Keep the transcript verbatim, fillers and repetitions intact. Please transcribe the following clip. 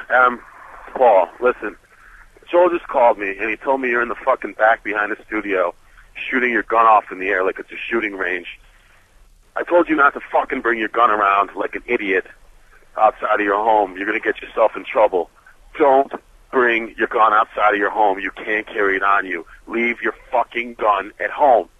Um, Paul, listen. Joel just called me, and he told me you're in the fucking back behind the studio shooting your gun off in the air like it's a shooting range. I told you not to fucking bring your gun around like an idiot outside of your home. You're going to get yourself in trouble. Don't bring your gun outside of your home. You can't carry it on you. Leave your fucking gun at home.